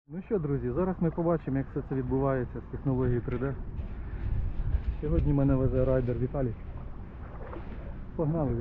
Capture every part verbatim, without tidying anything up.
Ну що, друзі, зараз ми побачимо, як все це відбувається з технологією три де. Сьогодні мене везе райдер Віталій. Погнали.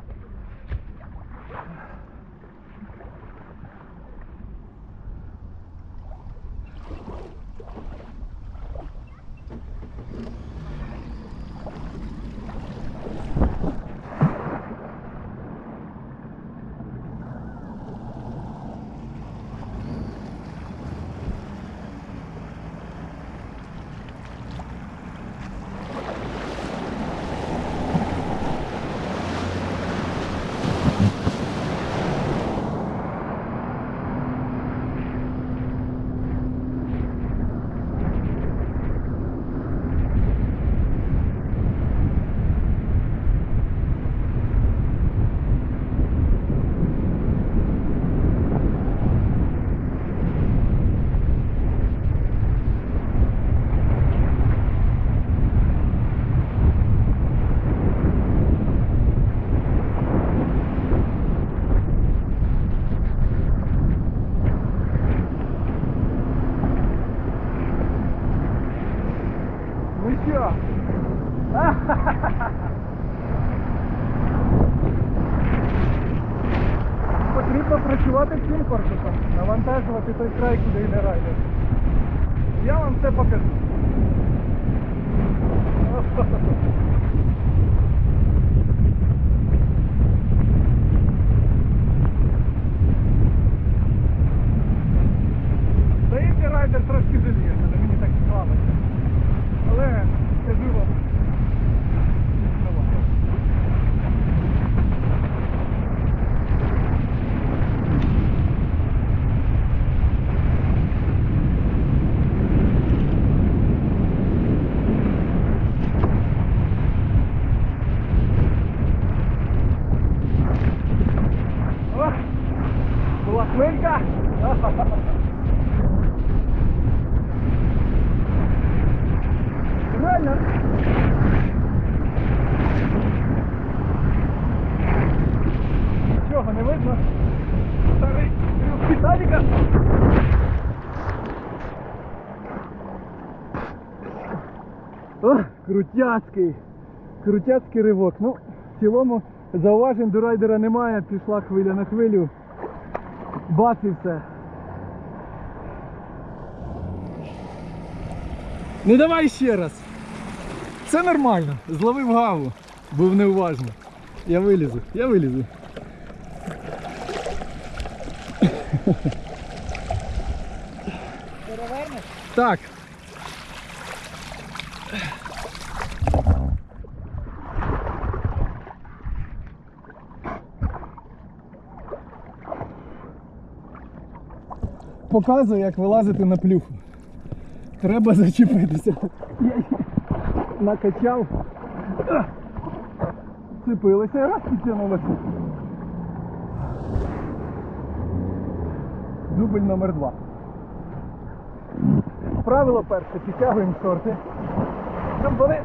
Ну що? Потрібно працювати всім корпусом, навантажувати той край, куди йде райдер. Я вам це покажу. Здається, райдер трошки залізний, мені так склалося. Але скажу вам, о, була хвилька. Реально. Нічого не видно. Старий трюк Віталіка. О, крутяцький. Крутяцький ривок. Ну, в цілому зауважень до райдера немає. Пішла хвиля на хвилю. Бац і все. Ну давай ще раз. Це нормально. Зловив гаву. Був неуважний. Я вилізу, я вилізу. Перевернеш? Так. Показую, як вилазити на плюху. Треба зачепитися. Я її накачав. Цепилися і раз підтягнулися. Дубль номер два. Правило перше, підтягуємо шорти. Щоб вони...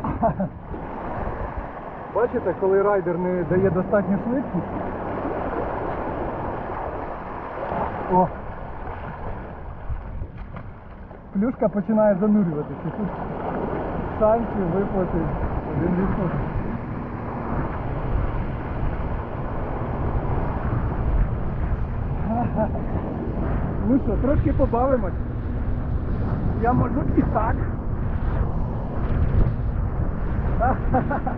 Бачите, коли райдер не дає достатню швидкість. О! Плюшка починає занурюватися. Тут шансів виплати один відсоток. Ну що, трошки побавимось. Я можу і так.